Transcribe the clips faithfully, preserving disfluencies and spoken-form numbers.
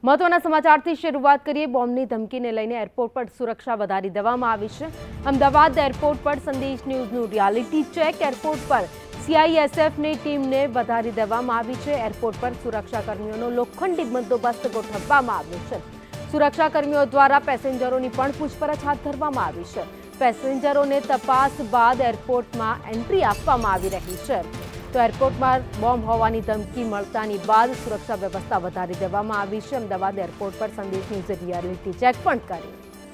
મહત્વના સમાચારથી શરૂઆત કરીએ। બોમ્બની ધમકીને લઈને એરપોર્ટ પર સુરક્ષા વધારી દેવામાં આવી છે। અમદાવાદ એરપોર્ટ પર સંદેશ ન્યૂઝનું રિયાલિટી ચેક। એરપોર્ટ પર સીઆઈએસએફની ટીમને વધારી દેવામાં આવી છે। એરપોર્ટ પર સુરક્ષાકર્મીઓનો લોખંડી બંદોબસ્ત ગોઠવવામાં આવ્યો છે। સુરક્ષાકર્મીઓ દ્વારા પેસેન્જરોની પણ પૂછપરછ હાથ ધરવામાં આવી છે। પેસેન્જરોને તપાસ બાદ એરપોર્ટમાં એન્ટ્રી આપવામાં આવી રહી છે। તો એરપોર્ટમાં બોમ્બ હોવાની ધમકી મળતાની બાદ સુરક્ષા વ્યવસ્થા વધારી દેવામાં આવી છે। અમદાવાદ એરપોર્ટ પર સંદેશ ન્યૂઝે રિયાલિટી ચેક પણ કર્યું।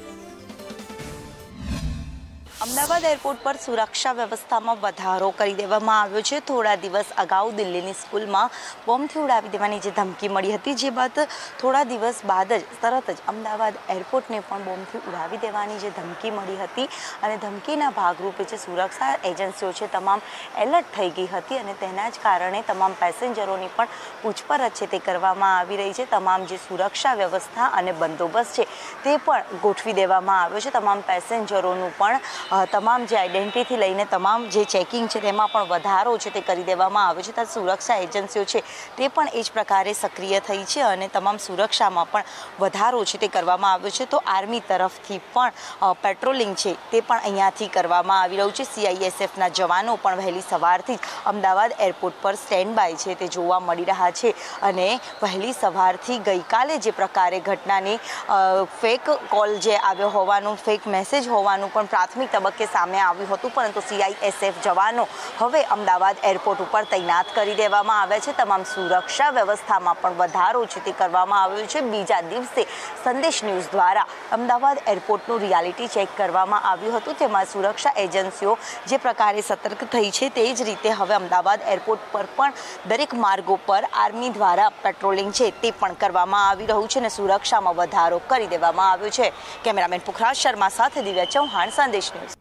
અમદાવાદ એરપોર્ટ પર સુરક્ષા વ્યવસ્થામાં વધારો કરી દેવામાં આવ્યો છે। થોડા દિવસ અગાઉ દિલ્હીની સ્કૂલમાં બોમ્બથી ઉડાવી દેવાની જે ધમકી મળી હતી, જે બાદ થોડા દિવસ બાદ જ તરત જ અમદાવાદ એરપોર્ટને પણ બોમ્બથી ઉડાવી દેવાની જે ધમકી મળી હતી અને ધમકીના ભાગરૂપે જે સુરક્ષા એજન્સીઓ છે તમામ એલર્ટ થઈ ગઈ હતી અને તેના જ કારણે તમામ પેસેન્જરોની પણ પૂછપરછ છે તે કરવામાં આવી રહી છે। તમામ જે સુરક્ષા વ્યવસ્થા અને બંદોબસ્ત છે તે પણ ગોઠવી દેવામાં આવ્યો છે। તમામ પેસેન્જરોનું પણ તમામ જે આઈડેન્ટિટી લઈને તમામ જે ચેકિંગ છે તેમાં પણ વધારો છે તે કરી દેવામાં આવ્યો છે। ત્યારે સુરક્ષા એજન્સીઓ છે તે પણ એ જ પ્રકારે સક્રિય થઈ છે અને તમામ સુરક્ષામાં પણ વધારો છે તે કરવામાં આવ્યો છે। તો આર્મી તરફથી પણ પેટ્રોલિંગ છે તે પણ અહીંયાથી કરવામાં આવી રહ્યું છે। સીઆઈએસએફના જવાનો પણ વહેલી સવારથી જ અમદાવાદ એરપોર્ટ પર સ્ટેન્ડ બાય છે તે જોવા મળી રહ્યા છે અને વહેલી સવારથી ગઈકાલે જે પ્રકારે ઘટનાની ફેક કોલ જે આવ્યો હોવાનું, ફેક મેસેજ હોવાનું પણ પ્રાથમિક તબક્કે સામે આવ્યું હતું, પરંતુ સીઆઈએસએફ જવાનો હવે અમદાવાદ એરપોર્ટ ઉપર તૈનાત કરી દેવામાં આવ્યા છે। તમામ સુરક્ષા વ્યવસ્થામાં પણ વધારો છે તે કરવામાં આવ્યો છે। બીજા દિવસે સંદેશ ન્યૂઝ દ્વારા અમદાવાદ એરપોર્ટનું રિયાલિટી ચેક કરવામાં આવ્યું હતું, તેમાં સુરક્ષા એજન્સીઓ જે પ્રકારે સતર્ક થઈ છે તે જ રીતે હવે અમદાવાદ એરપોર્ટ પર પણ દરેક માર્ગો પર આર્મી દ્વારા પેટ્રોલિંગ છે તે પણ કરવામાં આવી રહ્યું છે અને સુરક્ષામાં વધારો કરી દેવામાં આવ્યો છે। કેમેરામેન પુખરાજ શર્મા સાથે દિવ્યા ચૌહાણ, સંદેશ ન્યૂઝ।